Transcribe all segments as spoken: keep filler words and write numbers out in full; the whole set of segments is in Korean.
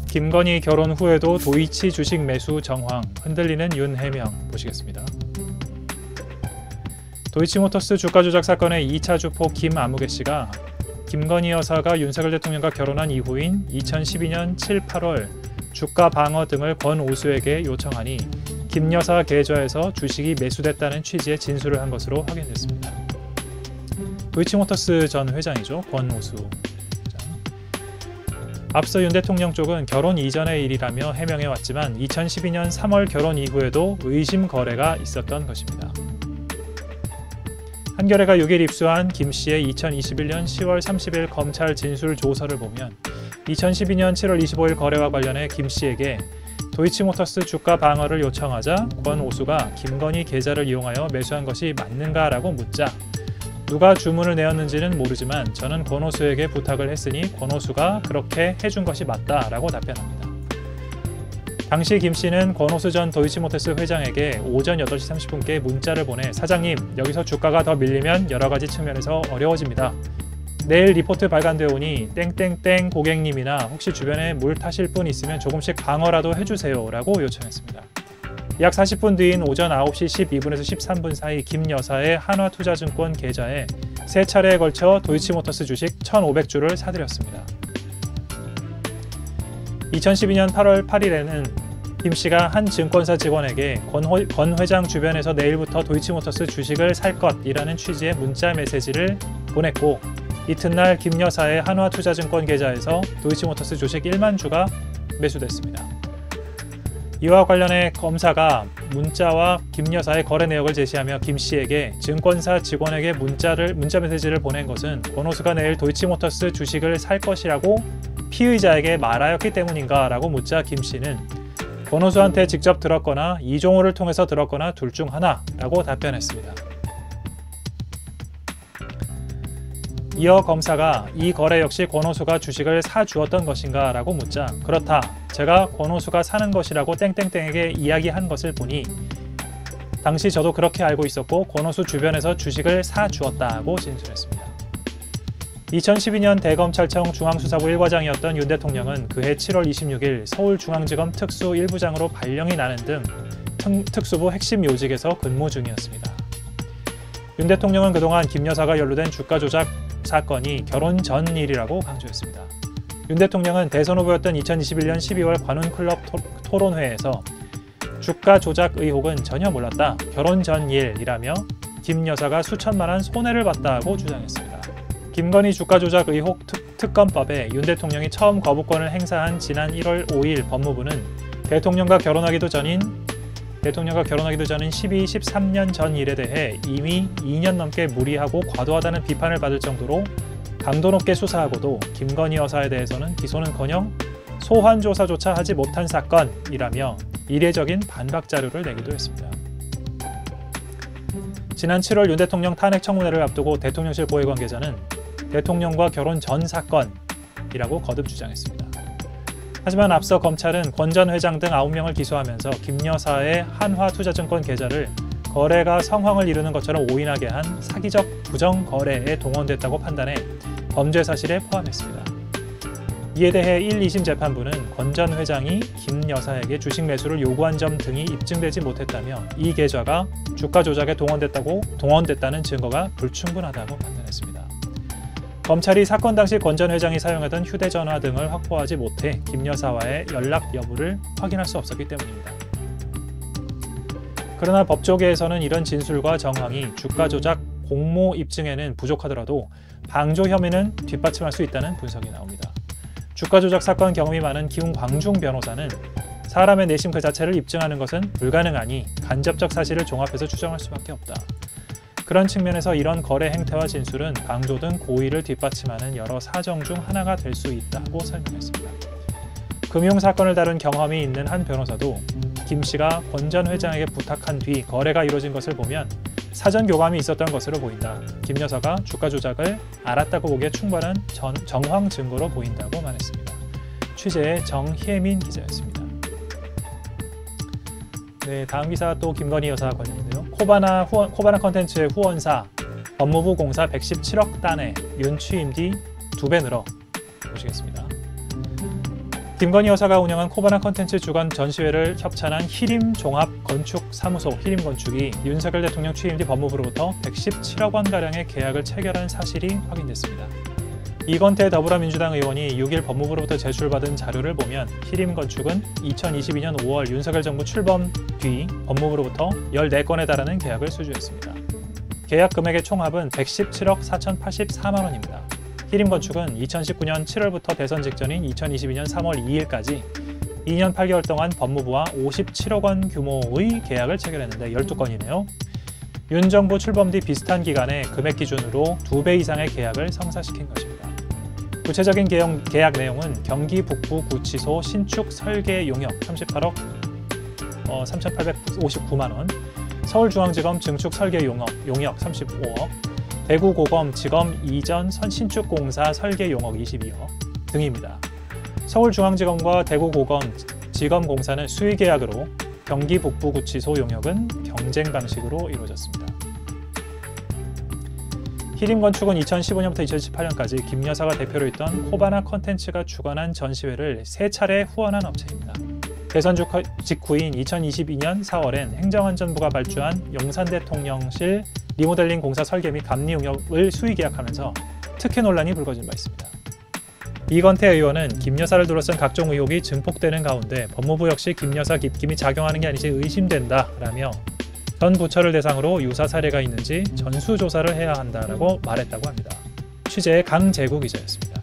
김건희 결혼 후에도 도이치 주식 매수 정황, 흔들리는 윤해명 보시겠습니다. 도이치모터스 주가 조작 사건의 이 차 주포 김아무개 씨가 김건희 여사가 윤석열 대통령과 결혼한 이후인 이천십이 년 칠, 팔월 주가 방어 등을 권오수에게 요청하니 김 여사 계좌에서 주식이 매수됐다는 취지의 진술을 한 것으로 확인됐습니다. 도이치모터스 전 회장이죠. 권오수. 앞서 윤 대통령 쪽은 결혼 이전의 일이라며 해명해왔지만 이천십이 년 삼월 결혼 이후에도 의심 거래가 있었던 것입니다. 한겨레가 육 일 입수한 김 씨의 이천이십일 년 시월 삼십일 검찰 진술 조서를 보면 이천십이 년 칠월 이십오일 거래와 관련해 김 씨에게 도이치모터스 주가 방어를 요청하자 권오수가 김건희 계좌를 이용하여 매수한 것이 맞는가라고 묻자 누가 주문을 내었는지는 모르지만 저는 권오수에게 부탁을 했으니 권오수가 그렇게 해준 것이 맞다라고 답변합니다. 당시 김 씨는 권오수 전 도이치모터스 회장에게 오전 여덟 시 삼십 분께 문자를 보내 사장님, 여기서 주가가 더 밀리면 여러 가지 측면에서 어려워집니다. 내일 리포트 발간되어 오니 땡땡땡 고객님이나 혹시 주변에 물 타실 분 있으면 조금씩 방어라도 해주세요 라고 요청했습니다. 약 사십 분 뒤인 오전 아홉 시 십이 분에서 십삼 분 사이 김 여사의 한화투자증권 계좌에 세 차례에 걸쳐 도이치모터스 주식 천오백 주를 사들였습니다. 이천십이 년 팔월 팔일에는 김 씨가 한 증권사 직원에게 권, 호, 권 회장 주변에서 내일부터 도이치모터스 주식을 살 것이라는 취지의 문자 메시지를 보냈고 이튿날 김 여사의 한화투자증권 계좌에서 도이치모터스 주식 일만 주가 매수됐습니다. 이와 관련해 검사가 문자와 김 여사의 거래 내역을 제시하며 김 씨에게 증권사 직원에게 문자를, 문자 메시지를 보낸 것은 권오수가 내일 도이치모터스 주식을 살 것이라고 피의자에게 말하였기 때문인가 라고 묻자 김 씨는 권오수한테 직접 들었거나 이종호를 통해서 들었거나 둘 중 하나 라고 답변했습니다. 이어 검사가 이 거래 역시 권오수가 주식을 사주었던 것인가 라고 묻자 그렇다. 제가 권오수가 사는 것이라고 땡땡땡에게 이야기한 것을 보니 당시 저도 그렇게 알고 있었고 권오수 주변에서 주식을 사주었다고 진술했습니다. 이천십이 년 대검찰청 중앙수사부 일 과장이었던 윤 대통령은 그해 칠월 이십육일 서울중앙지검 특수 일 부장으로 발령이 나는 등 특수부 핵심 요직에서 근무 중이었습니다. 윤 대통령은 그동안 김 여사가 연루된 주가 조작 사건이 결혼 전 일이라고 강조했습니다. 윤 대통령은 대선 후보였던 이천이십일 년 십이월 관훈클럽 토론회에서 주가 조작 의혹은 전혀 몰랐다. 결혼 전 일이라며 김 여사가 수천만 원 손해를 봤다고 주장했습니다. 김건희 주가 조작 의혹 특, 특검법에 윤 대통령이 처음 거부권을 행사한 지난 일월 오일 법무부는 대통령과 결혼하기도 전인 대통령과 결혼하기도 전인 십이, 십삼 년 전 일에 대해 이미 이 년 넘게 무리하고 과도하다는 비판을 받을 정도로 강도 높게 수사하고도 김건희 여사에 대해서는 기소는커녕 소환 조사조차 하지 못한 사건이라며 이례적인 반박 자료를 내기도 했습니다. 지난 칠월 윤 대통령 탄핵 청문회를 앞두고 대통령실 고위 관계자는 대통령과 결혼 전 사건이라고 거듭 주장했습니다. 하지만 앞서 검찰은 권 전 회장 등 아홉 명을 기소하면서 김 여사의 한화투자증권 계좌를 거래가 성황을 이루는 것처럼 오인하게 한 사기적 부정거래에 동원됐다고 판단해 범죄 사실에 포함했습니다. 이에 대해 일, 이심 재판부는 권 전 회장이 김 여사에게 주식 매수를 요구한 점 등이 입증되지 못했다며 이 계좌가 주가 조작에 동원됐다고, 동원됐다는 증거가 불충분하다고 판단했습니다. 검찰이 사건 당시 권 전 회장이 사용하던 휴대전화 등을 확보하지 못해 김 여사와의 연락 여부를 확인할 수 없었기 때문입니다. 그러나 법조계에서는 이런 진술과 정황이 주가 조작 공모 입증에는 부족하더라도 방조 혐의는 뒷받침할 수 있다는 분석이 나옵니다. 주가 조작 사건 경험이 많은 김광중 변호사는 사람의 내심 그 자체를 입증하는 것은 불가능하니 간접적 사실을 종합해서 추정할 수밖에 없다. 그런 측면에서 이런 거래 행태와 진술은 방조 등 고의를 뒷받침하는 여러 사정 중 하나가 될 수 있다고 설명했습니다. 금융사건을 다룬 경험이 있는 한 변호사도 김 씨가 권 전 회장에게 부탁한 뒤 거래가 이루어진 것을 보면 사전 교감이 있었던 것으로 보인다. 김 여사가 주가 조작을 알았다고 보기에 충분한 전, 정황 증거로 보인다고 말했습니다. 취재의 정혜민 기자였습니다. 네, 다음 기사 또 김건희 여사 관련인데요. 코바나, 후원, 코바나 컨텐츠의 후원사 법무부 공사 백십칠억 단에 윤 취임 뒤 두 배 늘어 보시겠습니다. 김건희 여사가 운영한 코바나 컨텐츠 주간 전시회를 협찬한 히림 종합건축사무소 히림건축이 윤석열 대통령 취임 뒤 법무부로부터 백십칠억 원가량의 계약을 체결한 사실이 확인됐습니다. 이건태 더불어민주당 의원이 육 일 법무부로부터 제출받은 자료를 보면 히림건축은 이천이십이 년 오월 윤석열 정부 출범 뒤 법무부로부터 열네 건에 달하는 계약을 수주했습니다. 계약 금액의 총합은 백십칠억 사천팔십사만 원입니다. 히림건축은 이천십구 년 칠월부터 대선 직전인 이천이십이 년 삼월 이일까지 이 년 팔 개월 동안 법무부와 오십칠억 원 규모의 계약을 체결했는데 열두 건이네요. 윤 정부 출범 뒤 비슷한 기간에 금액 기준으로 두 배 이상의 계약을 성사시킨 것입니다. 구체적인 계약, 계약 내용은 경기 북부 구치소 신축 설계 용역 삼십팔억 어, 삼천팔백오십구만 원, 서울중앙지검 증축 설계 용역, 용역 삼십오억, 대구고검지검 이전 신축공사 설계 용역 이십이억 등입니다. 서울중앙지검과 대구고검지검공사는 수의계약으로 경기 북부구치소 용역은 경쟁 방식으로 이루어졌습니다. 히림건축은 이천십오 년부터 이천십팔 년까지 김 여사가 대표로 있던 코바나 컨텐츠가 주관한 전시회를 세 차례 후원한 업체입니다. 대선 직후인 이천이십이 년 사월엔 행정안전부가 발주한 용산대통령실 리모델링 공사 설계 및 감리 용역을 수의 계약하면서 특혜 논란이 불거진 바 있습니다. 이건태 의원은 김 여사를 둘러싼 각종 의혹이 증폭되는 가운데 법무부 역시 김 여사 입김이 작용하는 게 아닌지 의심된다라며 전 부처를 대상으로 유사 사례가 있는지 전수조사를 해야 한다라고 말했다고 합니다. 취재의 강재구 기자였습니다.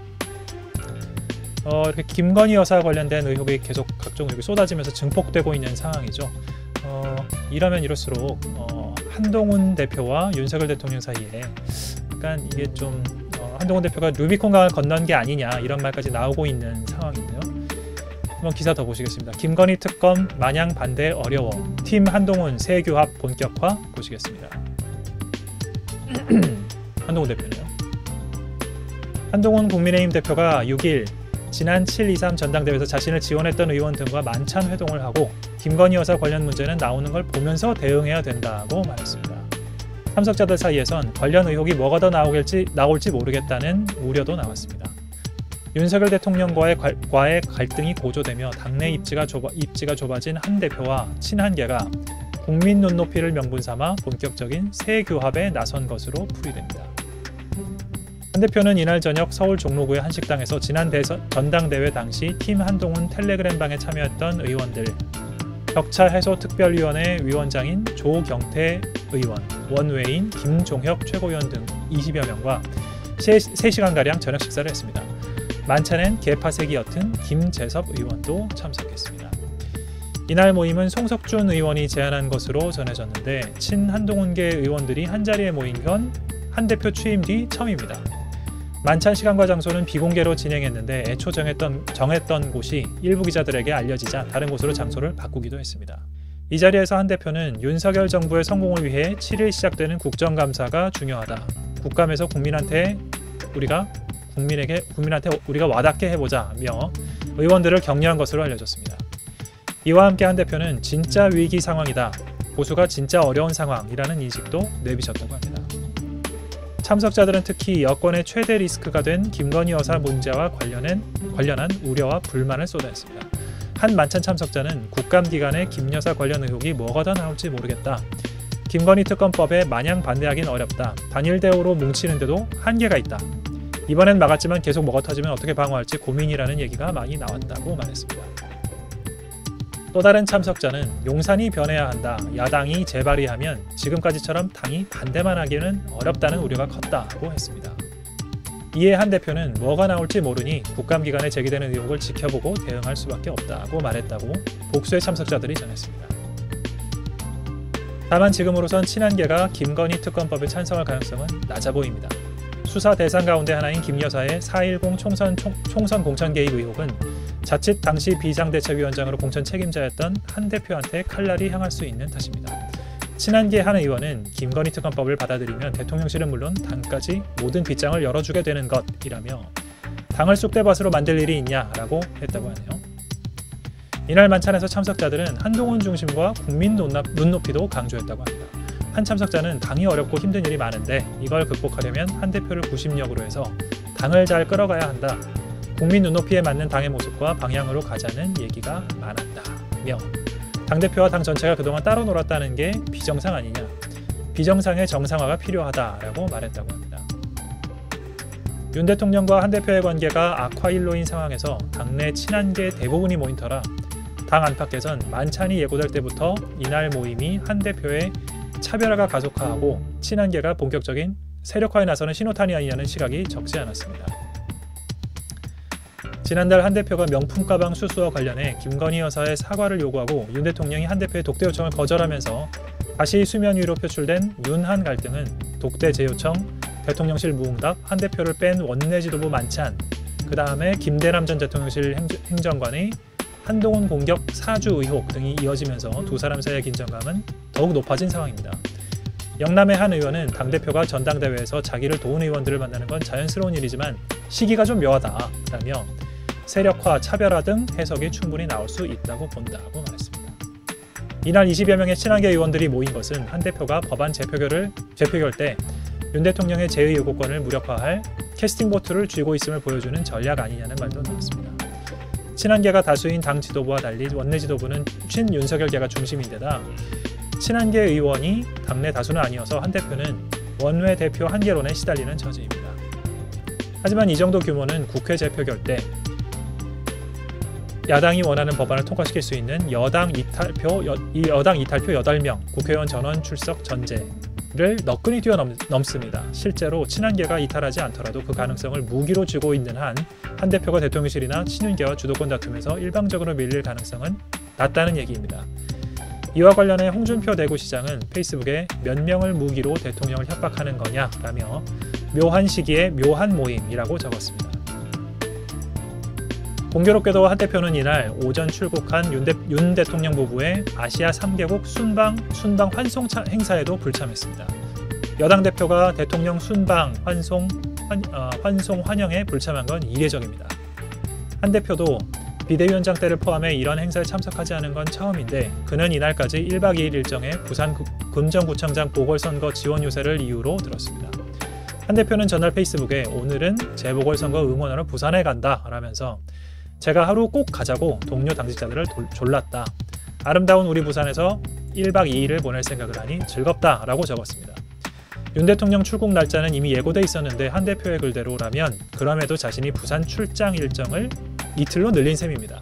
어, 이렇게 김건희 여사 관련된 의혹이 계속 각종 의혹이 쏟아지면서 증폭되고 있는 상황이죠. 어, 이러면 이럴수록 어, 한동훈 대표와 윤석열 대통령 사이에 약간 이게 좀 어, 한동훈 대표가 루비콘강을 건넌 게 아니냐 이런 말까지 나오고 있는 상황인데요. 한번 기사 더 보시겠습니다. 김건희 특검 마냥 반대 어려워. 팀 한동훈 새 규합 본격화 보시겠습니다. 한동훈 대표네요. 한동훈 국민의힘 대표가 육 일 지난 칠 이삼 전당대회에서 자신을 지원했던 의원 등과 만찬 회동을 하고 김건희 여사 관련 문제는 나오는 걸 보면서 대응해야 된다고 말했습니다. 참석자들 사이에선 관련 의혹이 뭐가 더 나오길지, 나올지 모르겠다는 우려도 나왔습니다. 윤석열 대통령과의 과, 과의 갈등이 고조되며 당내 입지가, 좁아, 입지가 좁아진 한 대표와 친한계가 국민 눈높이를 명분 삼아 본격적인 새 규합에 나선 것으로 풀이됩니다. 한 대표는 이날 저녁 서울 종로구의 한 식당에서 지난 대선, 전당대회 당시 팀 한동훈 텔레그램방에 참여했던 의원들, 격차 해소 특별위원회 위원장인 조경태 의원, 원외인 김종혁 최고위원 등 이십여 명과 세 시간가량 저녁 식사를 했습니다. 만찬엔 개파색이 옅은 김재섭 의원도 참석했습니다. 이날 모임은 송석준 의원이 제안한 것으로 전해졌는데 친한동훈계 의원들이 한자리에 모인 건 한 대표 취임 뒤 처음입니다. 만찬 시간과 장소는 비공개로 진행했는데 애초 정했던, 정했던 곳이 일부 기자들에게 알려지자 다른 곳으로 장소를 바꾸기도 했습니다. 이 자리에서 한 대표는 윤석열 정부의 성공을 위해 칠 일 시작되는 국정감사가 중요하다. 국감에서 국민한테 우리가 국민에게 국민한테 우리가 와닿게 해보자며 의원들을 격려한 것으로 알려졌습니다. 이와 함께 한 대표는 진짜 위기 상황이다. 보수가 진짜 어려운 상황이라는 인식도 내비쳤다고 합니다. 참석자들은 특히 여권의 최대 리스크가 된 김건희 여사 문제와 관련한, 관련한 우려와 불만을 쏟아냈습니다. 한 만찬 참석자는 국감 기간에 김 여사 관련 의혹이 뭐가 더 나올지 모르겠다. 김건희 특검법에 마냥 반대하긴 어렵다. 단일 대우로 뭉치는데도 한계가 있다. 이번엔 막았지만 계속 먹어 터지면 어떻게 방어할지 고민이라는 얘기가 많이 나왔다고 말했습니다. 또 다른 참석자는 용산이 변해야 한다. 야당이 재발의하면 지금까지처럼 당이 반대만 하기는 어렵다는 우려가 컸다고 했습니다. 이에 한 대표는 뭐가 나올지 모르니 국감 기간에 제기되는 의혹을 지켜보고 대응할 수밖에 없다고 말했다고 복수의 참석자들이 전했습니다. 다만 지금으로선 친한계가 김건희 특검법에 찬성할 가능성은 낮아 보입니다. 수사 대상 가운데 하나인 김 여사의 사 일공 총선, 총, 총선 공천 개입 의혹은 자칫 당시 비상대책위원장으로 공천 책임자였던 한 대표한테 칼날이 향할 수 있는 탓입니다. 친한계 한 의원은 김건희 특검법을 받아들이면 대통령실은 물론 당까지 모든 빗장을 열어주게 되는 것이라며 당을 쑥대밭으로 만들 일이 있냐라고 했다고 하네요. 이날 만찬에서 참석자들은 한동훈 중심과 국민 눈높이도 강조했다고 합니다. 한 참석자는 당이 어렵고 힘든 일이 많은데 이걸 극복하려면 한 대표를 구심력으로 해서 당을 잘 끌어가야 한다. 국민 눈높이에 맞는 당의 모습과 방향으로 가자는 얘기가 많았다며 당대표와 당 전체가 그동안 따로 놀았다는 게 비정상 아니냐, 비정상의 정상화가 필요하다라고 말했다고 합니다. 윤 대통령과 한 대표의 관계가 악화일로인 상황에서 당내 친한계 대부분이 모인 터라 당 안팎에선 만찬이 예고될 때부터 이날 모임이 한 대표의 차별화가 가속화하고 친한계가 본격적인 세력화에 나서는 신호탄이 아니냐는 시각이 적지 않았습니다. 지난달 한 대표가 명품 가방 수수와 관련해 김건희 여사의 사과를 요구하고 윤 대통령이 한 대표의 독대 요청을 거절하면서 다시 수면 위로 표출된 윤한 갈등은 독대 재요청, 대통령실 무응답, 한 대표를 뺀 원내 지도부 만찬, 그 다음에 김대남 전 대통령실 행정관의 한동훈 공격 사주 의혹 등이 이어지면서 두 사람 사이의 긴장감은 더욱 높아진 상황입니다. 영남의 한 의원은 당대표가 전당대회에서 자기를 도운 의원들을 만나는 건 자연스러운 일이지만 시기가 좀 묘하다라며 세력화, 차별화 등 해석이 충분히 나올 수 있다고 본다고 말했습니다. 이날 이십여 명의 친한계 의원들이 모인 것은 한 대표가 법안 재표결을, 재표결 때 윤 대통령의 제의 요구권을 무력화할 캐스팅 보트를 쥐고 있음을 보여주는 전략 아니냐는 말도 나왔습니다. 친한계가 다수인 당 지도부와 달리 원내 지도부는 친윤석열계가 중심인데다 친한계 의원이 당내 다수는 아니어서 한 대표는 원외 대표 한계론에 시달리는 처지입니다. 하지만 이 정도 규모는 국회 재표결 때 야당이 원하는 법안을 통과시킬 수 있는 여당 이탈표, 여, 여당 이탈표 여덟 명 국회의원 전원 출석 전제를 너끈히 뛰어넘습니다. 실제로 친한계가 이탈하지 않더라도 그 가능성을 무기로 쥐고 있는 한 한 대표가 대통령실이나 친윤계와 주도권 다툼에서 일방적으로 밀릴 가능성은 낮다는 얘기입니다. 이와 관련해 홍준표 대구시장은 페이스북에 몇 명을 무기로 대통령을 협박하는 거냐라며 묘한 시기에 묘한 모임이라고 적었습니다. 공교롭게도 한 대표는 이날 오전 출국한 윤, 대, 윤 대통령 부부의 아시아 삼 개국 순방, 순방 환송 행사에도 불참했습니다. 여당 대표가 대통령 순방 환송, 환, 어, 환송 환영에 불참한 건 이례적입니다. 한 대표도 비대위원장 때를 포함해 이런 행사에 참석하지 않은 건 처음인데 그는 이날까지 일박 이일 일정에 부산 금정구청장 보궐선거 지원 요새를 이유로 들었습니다. 한 대표는 전날 페이스북에 오늘은 재보궐선거 응원하러 부산에 간다 라면서 제가 하루 꼭 가자고 동료 당직자들을 돌, 졸랐다. 아름다운 우리 부산에서 일박 이일을 보낼 생각을 하니 즐겁다 라고 적었습니다. 윤 대통령 출국 날짜는 이미 예고돼 있었는데 한 대표의 글대로라면 그럼에도 자신이 부산 출장 일정을 이틀로 늘린 셈입니다.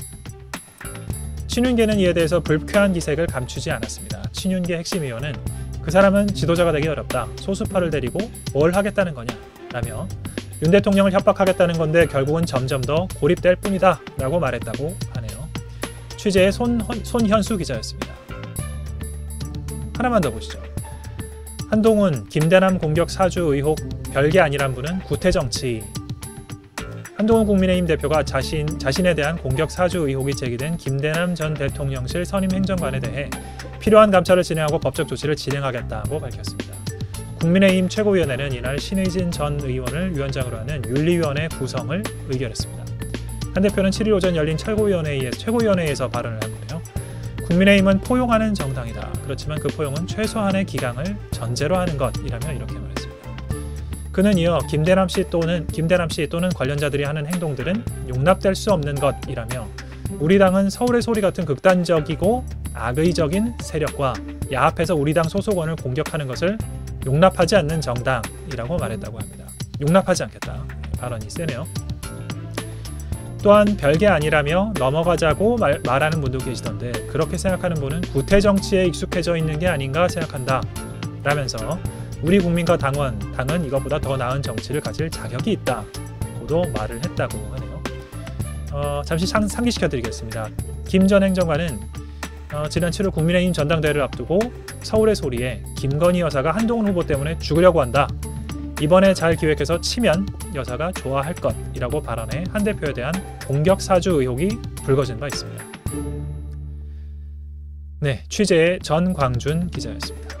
친윤계는 이에 대해서 불쾌한 기색을 감추지 않았습니다. 친윤계 핵심 의원은 그 사람은 지도자가 되기 어렵다. 소수파를 데리고 뭘 하겠다는 거냐 라며 윤 대통령을 협박하겠다는 건데 결국은 점점 더 고립될 뿐이다 라고 말했다고 하네요. 취재의 손, 손현수 기자였습니다. 하나만 더 보시죠. 한동훈, 김대남 공격 사주 의혹 별게 아니란 분은 구태정치. 한동훈 국민의힘 대표가 자신, 자신에 대한 공격 사주 의혹이 제기된 김대남 전 대통령실 선임 행정관에 대해 필요한 감찰을 진행하고 법적 조치를 진행하겠다고 밝혔습니다. 국민의힘 최고위원회는 이날 신의진 전 의원을 위원장으로 하는 윤리위원회 구성을 의결했습니다. 한 대표는 칠 일 오전 열린 최고위원회에, 최고위원회에서 발언을 한 거예요. 국민의힘은 포용하는 정당이다. 그렇지만 그 포용은 최소한의 기강을 전제로 하는 것이라며 이렇게 말했습니다. 그는 이어 김대남 씨 또는 김대남 씨 또는 관련자들이 하는 행동들은 용납될 수 없는 것이라며 우리 당은 서울의 소리 같은 극단적이고 악의적인 세력과 야합해서 우리 당 소속원을 공격하는 것을 용납하지 않는 정당이라고 말했다고 합니다. 용납하지 않겠다. 발언이 세네요. 또한 별게 아니라며 넘어가자고 말, 말하는 분도 계시던데 그렇게 생각하는 분은 구태정치에 익숙해져 있는 게 아닌가 생각한다 라면서 우리 국민과 당원, 당은 이것보다 더 나은 정치를 가질 자격이 있다 고도 말을 했다고 하네요. 어, 잠시 상, 상기시켜드리겠습니다. 김 전 행정관은 어, 지난 칠 월 국민의힘 전당대회를 앞두고 서울의 소리에 김건희 여사가 한동훈 후보 때문에 죽으려고 한다. 이번에 잘 기획해서 치면 여사가 좋아할 것이라고 발언해 한 대표에 대한 공격 사주 의혹이 불거진 바 있습니다. 네, 취재의 전광준 기자였습니다.